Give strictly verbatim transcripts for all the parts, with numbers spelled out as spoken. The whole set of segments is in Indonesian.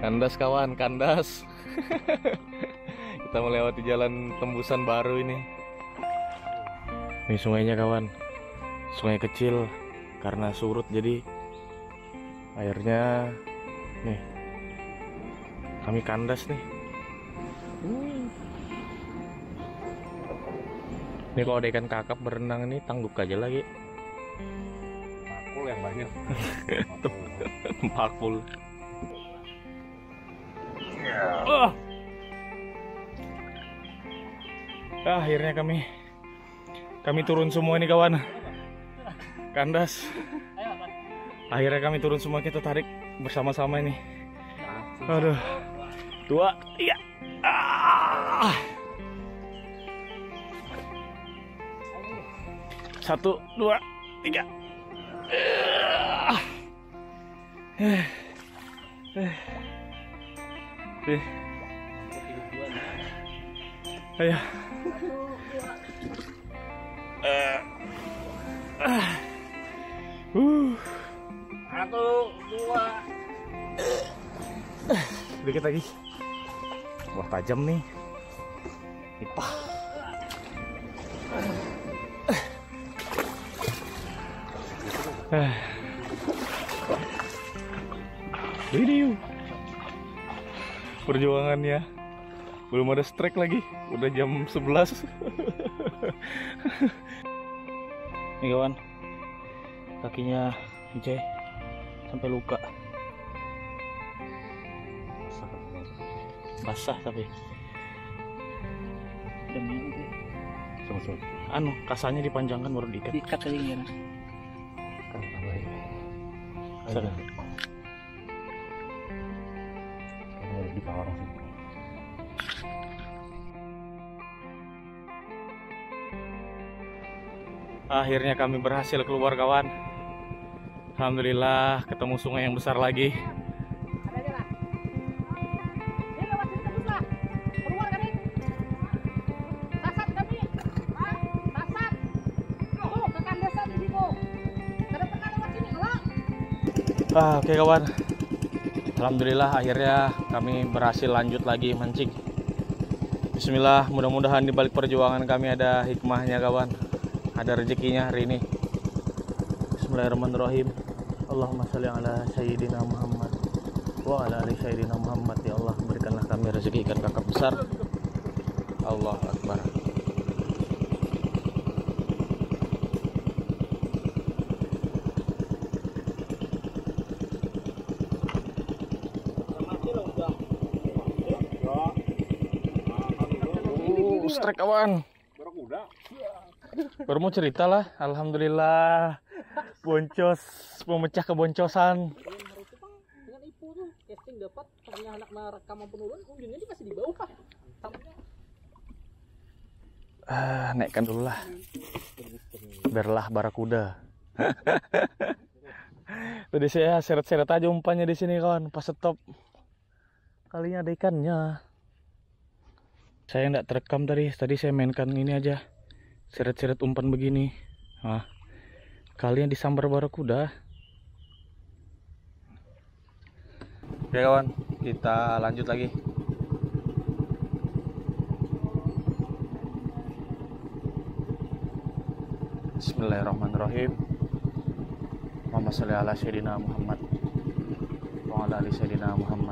Kandas kawan, kandas. Kita melewati jalan tembusan baru ini. Ini sungainya kawan, sungai kecil karena surut jadi airnya nih. Kami kandas nih. Ini kalau ada ikan kakap berenang ini tangguk aja lagi. Pakul yang banyak. Pakul. Oh. Ah, akhirnya kami kami turun semua ini kawan. Kandas. Akhirnya kami turun semua, kita tarik bersama-sama ini. Aduh. Dua, tiga. Ah. Satu, dua, tiga. Ah. Eh. Eh. Eh. Ayo. Uh. Ah. Uh. Satu, dua. Sedikit lagi. Wah, tajam nih. Ipah. Video perjuangannya belum ada strike lagi, udah jam sebelas. Nih kawan, kakinya Ice sampai luka, basah tapi anu kasanya dipanjangkan baru diikat. Diikat aja gimana? Sana. Di bawah sih. Akhirnya kami berhasil keluar kawan. Alhamdulillah ketemu sungai yang besar lagi. Ah, oke kawan. Alhamdulillah akhirnya kami berhasil lanjut lagi mancing. Bismillah, mudah-mudahan di balik perjuangan kami ada hikmahnya kawan. Ada rezekinya hari ini. Bismillahirrahmanirrahim. Allahumma sholli ala sayyidina Muhammad wa ala ali sayyidina Muhammad. Ya Allah, berikanlah kami rezeki ikan kakap besar. Allahu Akbar. Uh, strike kawan. Baru mau cerita lah, alhamdulillah boncos, memecah keboncosan. Dengan ipu tuh casting dapat, punya anak merekam penurun, ujungnya dia masih di bawah pak. Ah, naikkan dulu lah, biarlah barakuda. Tadi saya seret-seret aja umpannya di sini kawan, pas stop kalinya ada ikannya. Saya nggak terekam tadi, tadi saya mainkan ini aja. Seret-seret umpan begini. Nah, kalian disambar barakuda. Oke kawan, kita lanjut lagi. Bismillahirrahmanirrahim. Allahumma sholli ala sayyidina Muhammad wa ala ali sayyidina Muhammad.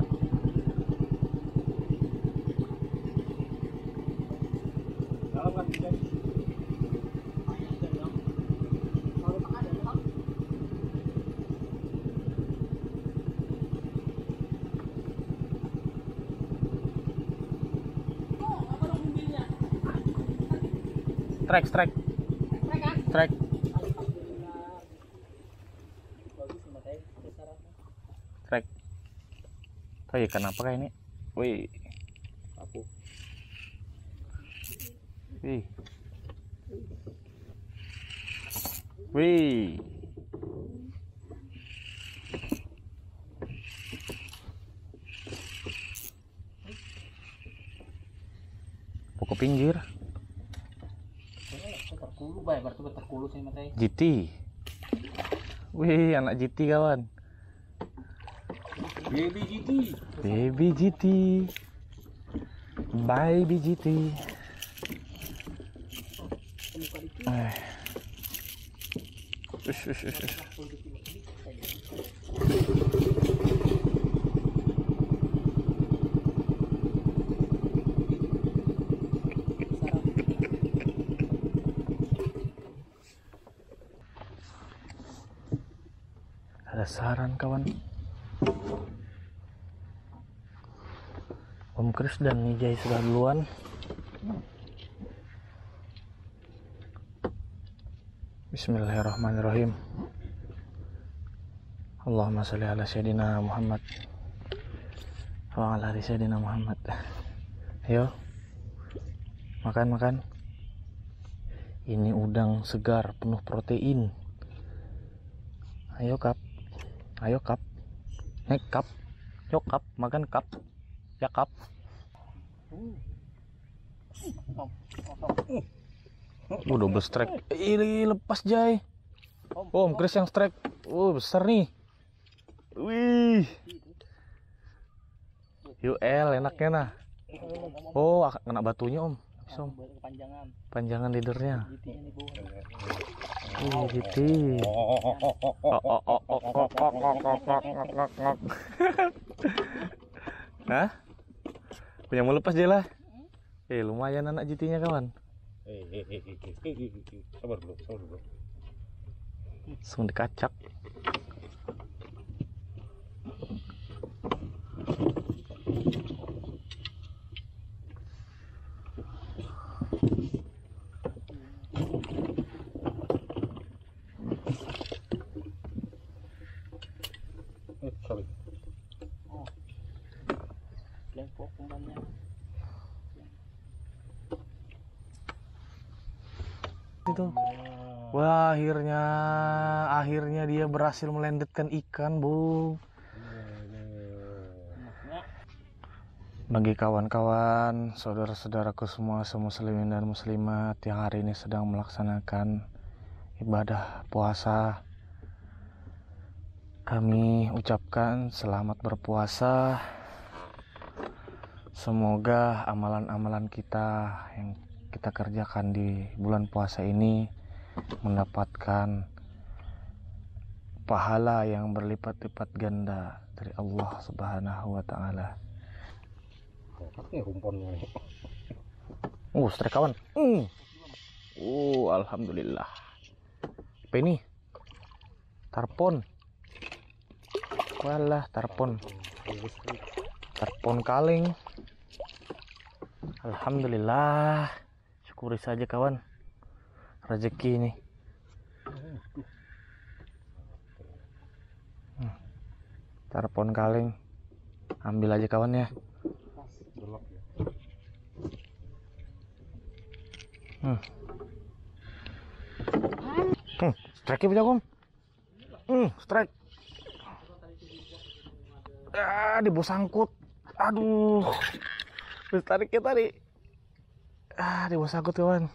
Strike, strike, strike. Strike. Oh iya, kenapa kayak ini? Wih, Aku. wih, wih. Pokok pinggir. Terkulu, bay, berarti terkulu saya matanya. G T. Wih, anak G T kawan. Baby G T. Baby G T. Baby G T. Eh. Ush, ush, ush, ush. Ada saran kawan. Om Kris dan Nijai sudah duluan. Bismillahirrahmanirrahim. Allahumma sholli ala sayyidina Muhammad wa ala ali sayyidina Muhammad. Ayo makan makan. Ini udang segar penuh protein. Ayo kap. Ayo kap. Nek kap. Yuk kap, makan kap. Ya kap. Oh, double strike. Ini lepas Jai. Oh, Om Kris yang strike. Oh, besar nih. Wih. U L enaknya nah. Oh, kena batunya Om. Bisa, Om. Panjangan. Panjangan leadernya. Wih, gitu. Hah? Punya mau lepas Jai lah. Eh, lumayan anak G T-nya kawan. Eh, eh, eh, eh, eh, eh, sabar bro, sabar bro. Langsung dikacak. Eh, sorry. Lempok umpannya. Itu. Wah, akhirnya akhirnya dia berhasil melendetkan ikan, Bung. Bagi kawan-kawan, saudara-saudaraku semua, semua muslimin dan muslimat yang hari ini sedang melaksanakan ibadah puasa, kami ucapkan selamat berpuasa. Semoga amalan-amalan kita yang kita kerjakan di bulan puasa ini mendapatkan pahala yang berlipat-lipat ganda dari Allah Subhanahu wa taala. Ini rumponnya. Uh, strike kawan. Mm. Uh, alhamdulillah. Apa ini? Tarpon. Walah, tarpon. Tarpon kaleng. Alhamdulillah. Syukuri saja kawan. Rezeki ini. Hmm. Tarpon kaleng. Ambil aja kawan ya. Hmm. Hmm, strike punya Om. Hmm, strike. Ah, di bawah sangkut. Aduh. Terus tariknya tadi. Ah, di bawah sangkut kawan.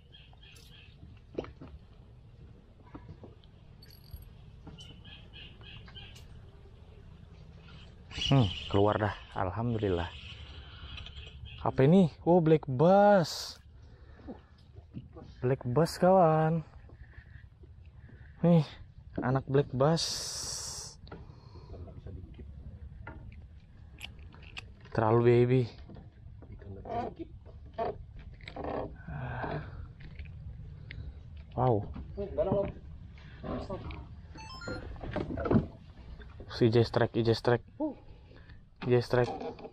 Hmm, keluar dah. Alhamdulillah. Apa ini? Oh, black bass. Black bass kawan. Nih, anak black bass. Terlalu baby. Wow. Si J strike, J strike. J strike.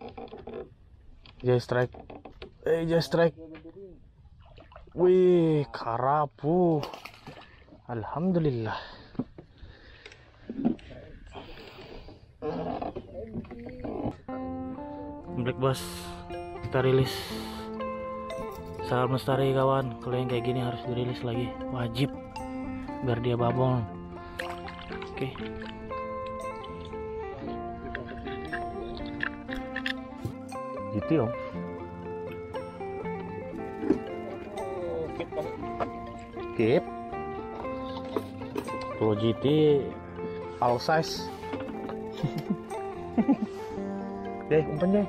J strike. Eh, J strike. Wih, karapu. Alhamdulillah. Black bass kita rilis. Salam lestari kawan. Kalau yang kayak gini harus dirilis lagi, wajib, biar dia babong. Oke. Gitu Om. Keep. Pro G T all size. Jay, umpan Jay.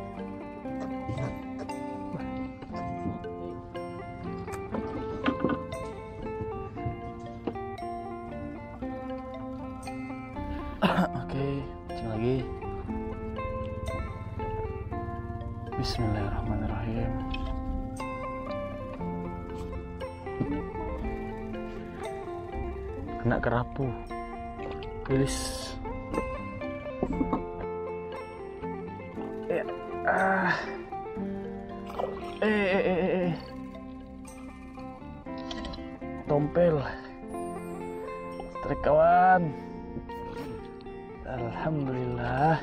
Oke, cing lagi. Bismillahirrahmanirrahim. Kena kerapu. Rilis. Eh, ah. Eh, eh, eh, eh. Tompel. Strike kawan. Alhamdulillah.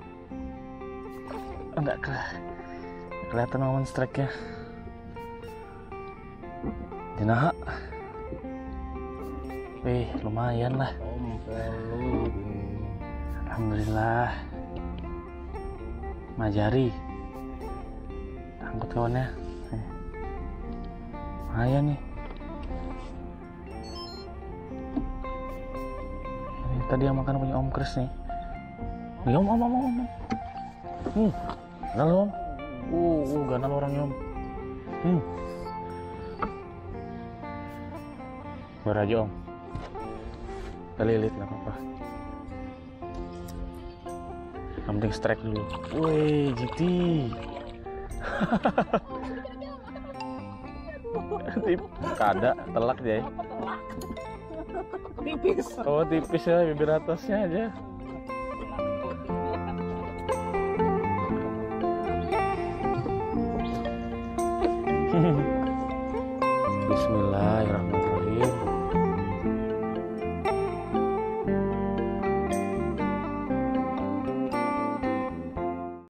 Enggak ke kelihatan momen strike-nya. Dinaha. Wih, lumayan lah. Alhamdulillah. Majari. Angkut kawannya. Eh. Lumayan nih. Ini tadi yang makan punya Om Kris nih. Nih om, om, om, om, om. Hmm, ganal om. Uh, uh, ganal orangnya om. Hmm. Baru aja om. Kita lilit nggak apa-apa. Yang penting strike dulu. Wih, G T. Tip, kada, telak dia. Tipis. Oh tipis ya, bibir atasnya aja. Bismillahirrahmanirrahim.